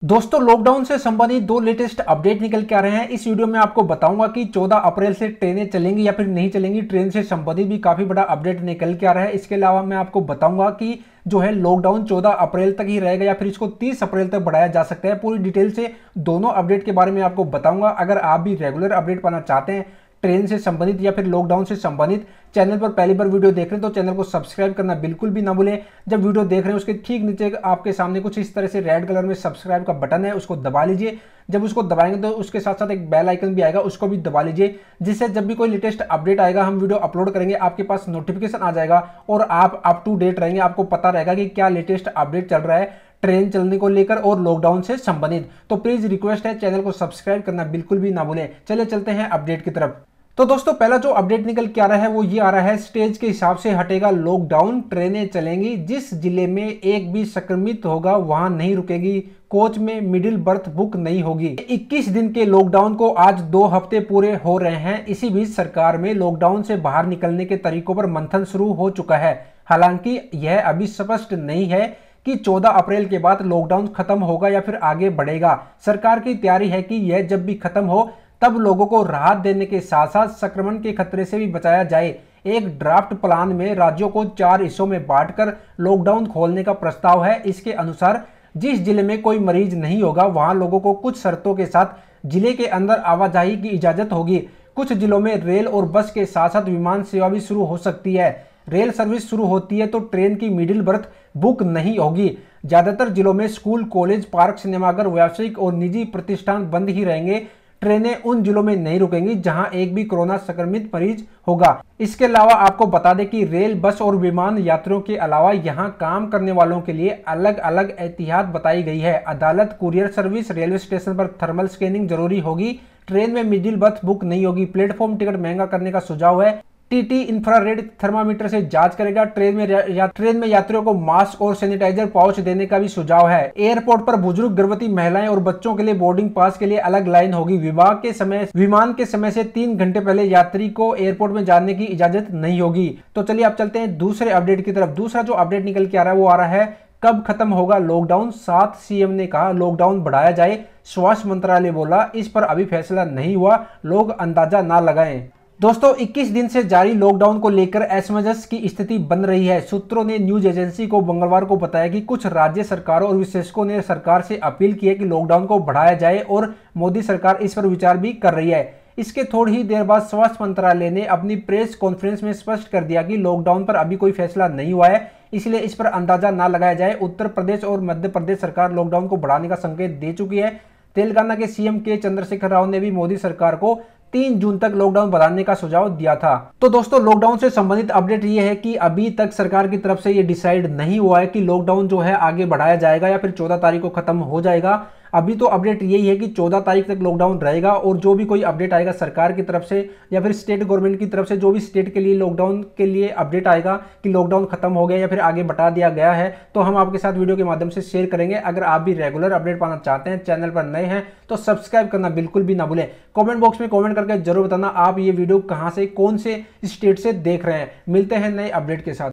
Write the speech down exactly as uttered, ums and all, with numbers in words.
दोस्तों, लॉकडाउन से संबंधित दो लेटेस्ट अपडेट निकल के आ रहे हैं। इस वीडियो में आपको बताऊंगा कि चौदह अप्रैल से ट्रेनें चलेंगी या फिर नहीं चलेंगी। ट्रेन से संबंधित भी काफी बड़ा अपडेट निकल के आ रहा है। इसके अलावा मैं आपको बताऊंगा कि जो है लॉकडाउन चौदह अप्रैल तक ही रहेगा या फिर इसको तीस अप्रैल तक बढ़ाया जा सकता है। पूरी डिटेल से दोनों अपडेट के बारे में आपको बताऊंगा। अगर आप भी रेगुलर अपडेट पाना चाहते हैं ट्रेन से संबंधित या फिर लॉकडाउन से संबंधित, चैनल पर पहली बार वीडियो देख रहे हैं तो चैनल को सब्सक्राइब करना बिल्कुल भी ना भूलें। जब वीडियो देख रहे हैं उसके ठीक नीचे आपके सामने कुछ इस तरह से रेड कलर में सब्सक्राइब का बटन है, उसको दबा लीजिए। जब उसको दबाएंगे तो उसके साथ साथ एक बेल आइकन भी आएगा, उसको भी दबा लीजिए, जिससे जब भी कोई लेटेस्ट अपडेट आएगा, हम वीडियो अपलोड करेंगे, आपके पास नोटिफिकेशन आ जाएगा और आप अप टू डेट रहेंगे। आपको पता रहेगा कि क्या लेटेस्ट अपडेट चल रहा है ट्रेन चलने को लेकर और लॉकडाउन से संबंधित। तो प्लीज रिक्वेस्ट है, चैनल को सब्सक्राइब करना बिल्कुल भी ना भूलें। चलिए चलते हैं अपडेट की तरफ। तो दोस्तों, पहला जो अपडेट निकल के आ रहा है वो ये आ रहा है, स्टेज के हिसाब से हटेगा लॉकडाउन, ट्रेनें चलेंगी। जिस जिले में एक भी संक्रमित होगा वहां नहीं रुकेगी, कोच में मिडिल बर्थ बुक नहीं होगी। इक्कीस दिन के लॉकडाउन को आज दो हफ्ते पूरे हो रहे हैं। इसी बीच सरकार में लॉकडाउन से बाहर निकलने के तरीकों पर मंथन शुरू हो चुका है। हालांकि यह अभी स्पष्ट नहीं है कि चौदह अप्रैल के बाद लॉकडाउन खत्म होगा या फिर आगे बढ़ेगा। सरकार की तैयारी है कि यह जब भी खत्म हो तब लोगों को राहत देने के साथ साथ संक्रमण के खतरे से भी बचाया जाए। एक ड्राफ्ट प्लान में राज्यों को चार हिस्सों में बांटकर लॉकडाउन खोलने का प्रस्ताव है। इसके अनुसार जिस जिले में कोई मरीज नहीं होगा वहां लोगों को कुछ शर्तों के साथ जिले के अंदर आवाजाही की इजाजत होगी। कुछ जिलों में रेल और बस के साथ साथ विमान सेवा भी शुरू हो सकती है। रेल सर्विस शुरू होती है तो ट्रेन की मिडिल बर्थ बुक नहीं होगी। ज्यादातर जिलों में स्कूल, कॉलेज, पार्क, सिनेमाघर, व्यावसायिक और निजी प्रतिष्ठान बंद ही रहेंगे। ट्रेनें उन जिलों में नहीं रुकेंगी जहां एक भी कोरोना संक्रमित मरीज होगा। इसके अलावा आपको बता दें कि रेल, बस और विमान यात्रियों के अलावा यहां काम करने वालों के लिए अलग अलग एहतियात बताई गई है। अदालत, कुरियर सर्विस, रेलवे स्टेशन पर थर्मल स्कैनिंग जरूरी होगी। ट्रेन में मिडिल बर्थ बुक नहीं होगी। प्लेटफॉर्म टिकट महंगा करने का सुझाव है। टीटी इंफ्रारेड थर्मामीटर से जांच करेगा। ट्रेन में या, ट्रेन में यात्रियों को मास्क और सैनिटाइजर पाउच देने का भी सुझाव है। एयरपोर्ट पर बुजुर्ग, गर्भवती महिलाएं और बच्चों के लिए बोर्डिंग पास के लिए अलग लाइन होगी। विभाग के समय विमान के समय से तीन घंटे पहले यात्री को एयरपोर्ट में जाने की इजाजत नहीं होगी। तो चलिए आप चलते हैं दूसरे अपडेट की तरफ। दूसरा जो अपडेट निकल के आ रहा है वो आ रहा है, कब खत्म होगा लॉकडाउन? सात सीएम ने कहा लॉकडाउन बढ़ाया जाए। स्वास्थ्य मंत्रालय बोला इस पर अभी फैसला नहीं हुआ, लोग अंदाजा ना लगाएं। दोस्तों, इक्कीस दिन से जारी लॉकडाउन को लेकर असमंजस की स्थिति बन रही है। सूत्रों ने न्यूज एजेंसी को मंगलवार को बताया कि कुछ राज्य सरकारों और विशेषज्ञों ने सरकार से अपील की है कि लॉकडाउन को बढ़ाया जाए और मोदी सरकार इस पर विचार भी कर रही है। इसके थोड़ी ही देर बाद स्वास्थ्य मंत्रालय ने अपनी प्रेस कॉन्फ्रेंस में स्पष्ट कर दिया कि लॉकडाउन पर अभी कोई फैसला नहीं हुआ है, इसलिए इस पर अंदाजा ना लगाया जाए। उत्तर प्रदेश और मध्य प्रदेश सरकार लॉकडाउन को बढ़ाने का संकेत दे चुकी है। तेलंगाना के सीएम के चंद्रशेखर राव ने भी मोदी सरकार को तीन जून तक लॉकडाउन बढ़ाने का सुझाव दिया था। तो दोस्तों, लॉकडाउन से संबंधित अपडेट ये है कि अभी तक सरकार की तरफ से ये डिसाइड नहीं हुआ है कि लॉकडाउन जो है आगे बढ़ाया जाएगा या फिर चौदह तारीख को खत्म हो जाएगा। अभी तो अपडेट यही है कि चौदह तारीख तक लॉकडाउन रहेगा और जो भी कोई अपडेट आएगा सरकार की तरफ से या फिर स्टेट गवर्नमेंट की तरफ से, जो भी स्टेट के लिए लॉकडाउन के लिए अपडेट आएगा कि लॉकडाउन खत्म हो गया या फिर आगे बढ़ा दिया गया है, तो हम आपके साथ वीडियो के माध्यम से शेयर करेंगे। अगर आप भी रेगुलर अपडेट पाना चाहते हैं, चैनल पर नए हैं तो सब्सक्राइब करना बिल्कुल भी ना भूलें। कॉमेंट बॉक्स में कॉमेंट करके जरूर बताना आप ये वीडियो कहाँ से, कौन से स्टेट से देख रहे हैं। मिलते हैं नए अपडेट के साथ।